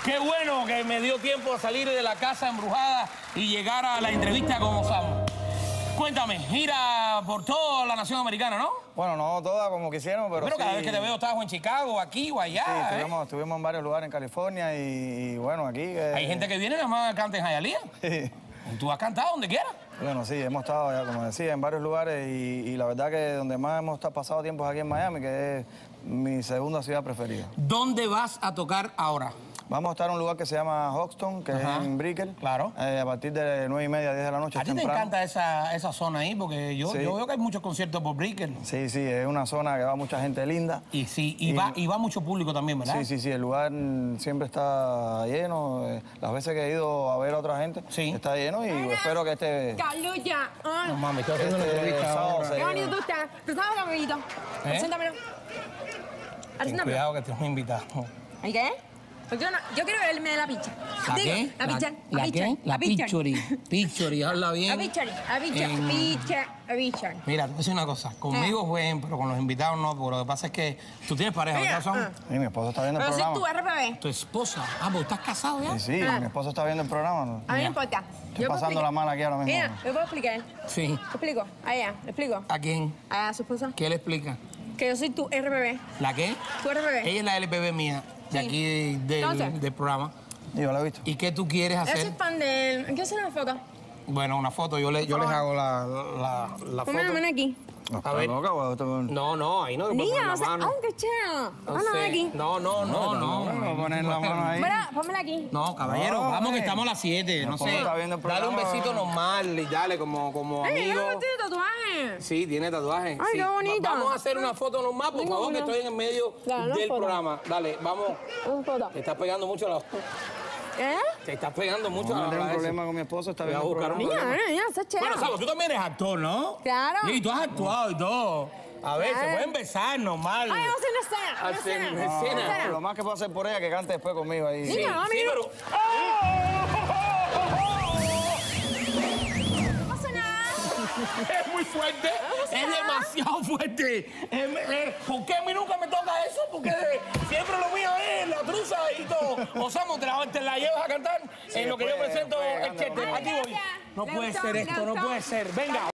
Qué bueno que me dio tiempo a salir de la casa embrujada y llegar a la entrevista con Osama. Cuéntame, gira por toda la nación americana, ¿no? Bueno, no toda como quisieron, pero Pero sí. cada vez que te veo estás o en Chicago, aquí o allá. Sí, estuvimos en varios lugares en California y bueno, aquí... Hay gente que viene nada más a cantar en Hialeah. Sí. Tú has cantado donde quieras. Bueno, sí, hemos estado ya, como decía, en varios lugares y la verdad que donde más hemos pasado tiempo es aquí en Miami, que es mi segunda ciudad preferida. ¿Dónde vas a tocar ahora? Vamos a estar en un lugar que se llama Hoxton, que es en Brickell. Claro. A partir de 9:30, 10 de la noche. ¿A ti te encanta esa zona ahí? Porque yo veo que hay muchos conciertos por Brickell. Sí, sí, es una zona que va mucha gente linda. Y sí, y va mucho público también, ¿verdad? Sí, sí, sí, el lugar siempre está lleno. Las veces que he ido a ver a otra gente, está lleno y espero que ¡Caluya! No mames, estoy haciendo una entrevista ahora. ¡Qué bonito tú estás! ¿Tú sabes lo bonito? Preséntamelo. Ten cuidado que te hemos invitado. ¿Y qué? Porque yo quiero verme la picha. ¿La qué? La picha. ¿La qué? La pichori. Pichori, habla bien. La pichori. Mira, te voy a decir una cosa. Conmigo jueguen, pero con los invitados no. Porque lo que pasa es que tú tienes pareja, ¿verdad, Son? Sí, mi esposo está viendo el pero programa. Pero si tú, RPB. ¿Tu esposa? Ah, pues estás casado ya. Sí, mi esposo está viendo el programa. ¿No? A mí no importa. Estoy pasando la mano aquí ahora mismo. Mira, ¿me puedo explicar? Sí. ¿Te explico? A ella, ¿le explico? ¿A quién? A su esposa. ¿Qué le explica? Que yo soy tu RBB. ¿La qué? Tu RBB. Ella es la LPB mía, de aquí del programa. Yo la he visto. ¿Y qué tú quieres hacer? Yo soy fan de él. ¿Qué hacer una foto? Bueno, una foto. Yo les hago la foto. Ponme la mano aquí. A ver. No, ahí no te puedo poner la mano. ¡Qué chévere! Ponme aquí. No. No poner la mano ahí. Mira, pónmela aquí. No, caballero, vamos que estamos a las 7. No sé. Dale un besito normal y dale como ¡Ay, amigo. no tiene tatuaje! Sí, tiene tatuaje. ¡Ay, qué bonito! Vamos a hacer una foto normal, por favor, que estoy en el medio del programa. Dale, vamos. Una foto. Te estás pegando mucho a la... ¿Eh? Te estás pegando mucho a la... No tengo un problema con mi esposo, está viendo el programa. Niña, está chévere. Bueno, Sabo, tú también eres actor, ¿no? Claro. Sí, tú has actuado y todo. A ver, se pueden besar normal. ¡Ay, vamos a hacer una escena! Lo más que puedo hacer por ella es que cante después conmigo ahí. Niña, Sí, pero... No pasa nada. Es muy fuerte, es demasiado fuerte. ¿Por qué a mí nunca me toca eso? Porque siempre lo mío es la truza y todo. Osama, te la llevas a cantar en lo que yo presento el chete. Aquí voy. No puede ser esto, no puede ser. Venga.